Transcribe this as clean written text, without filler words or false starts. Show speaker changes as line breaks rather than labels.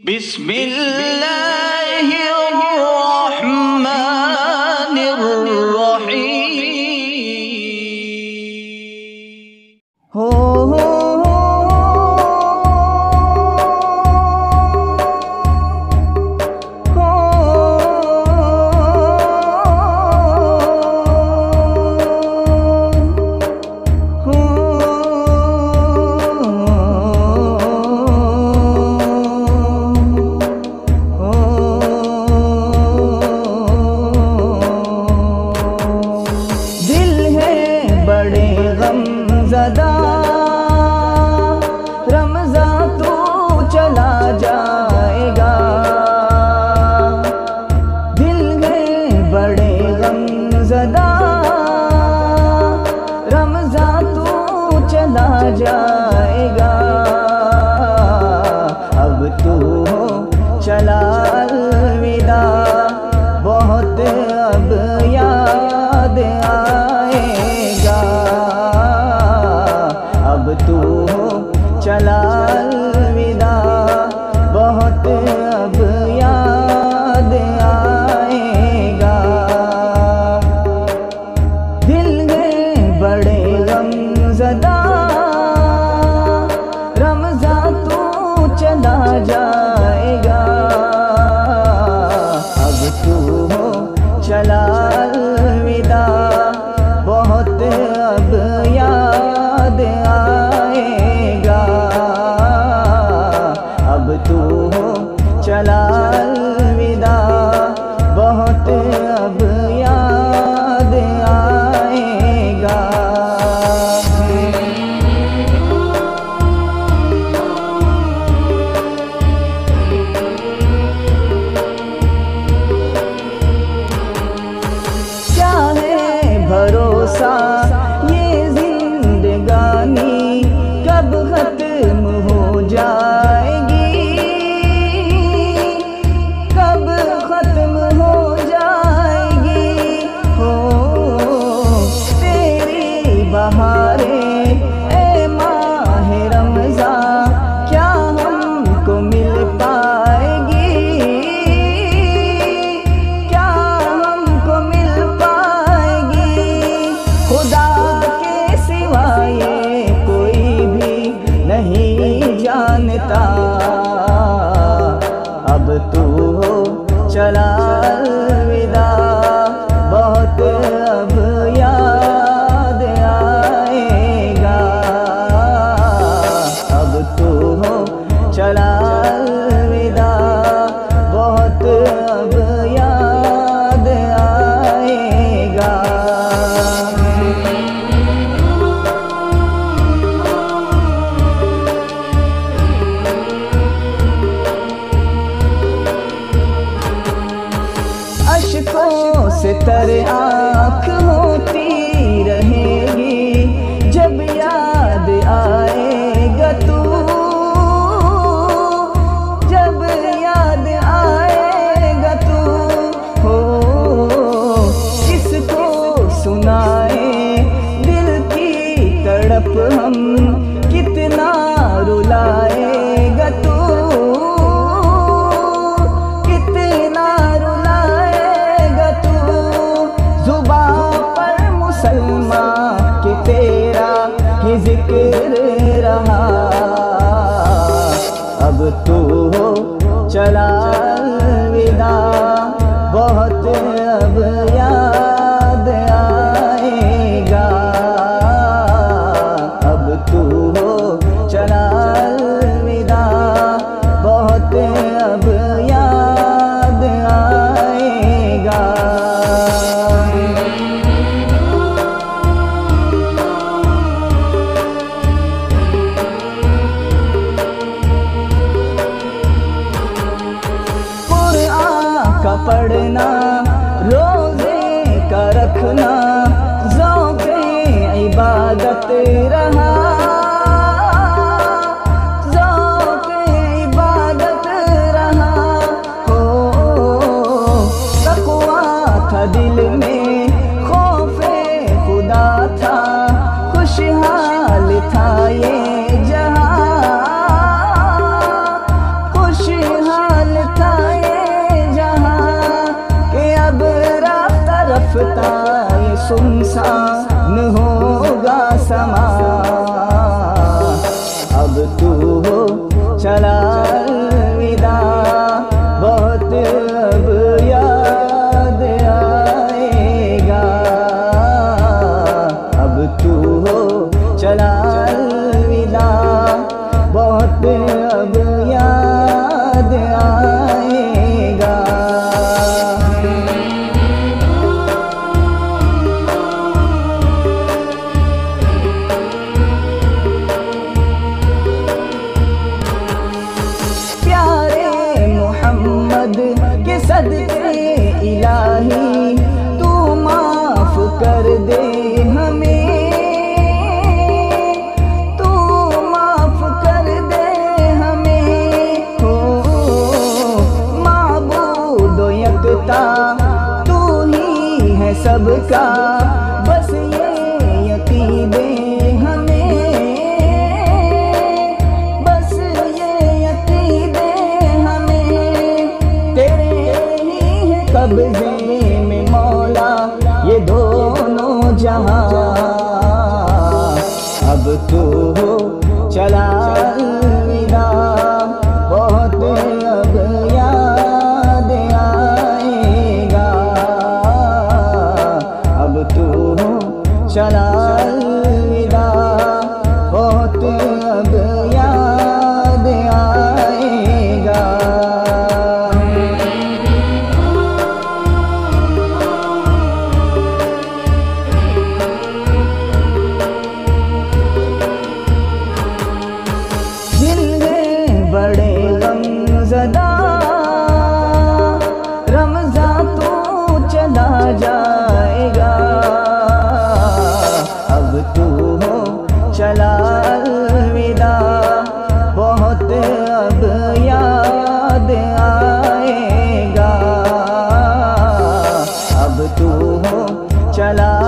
पढ़ना, रोजे का रखना, ज़ौक़े इबादत रहा, ज़ौक़े इबादत रहा। हो तक़वा था दिल में, खौफ़े खुदा था, खुशहाल था ये जहां, खुशहाल ये सुनसान होगा समा। अब तू हो चला अलविदा, बहुत अब याद आएगा। अब तू हो चला अलविदा, बहुत अब याद आएगा। प्यारे मोहम्मद के सदके इलाही, तू माफ कर दे हमें, तू माफ कर दे हमें। हो माबूद यकता, तू ही है सबका, बस ये यकीन दे हमें, बस ये यकीन दे हमें। तेरे ही है कब्जे में मौला ये दोनों जहां। अब तू हो चला अलविदा, बहुत अब याद आएगा। अब तू हो चला अलविदा, बहुत अब याद आएगा। बड़े गमज़दा, रमज़ान तो चला जाएगा। अब तू हो चला अलविदा, बहुत अब याद आएगा। अब तू हो चला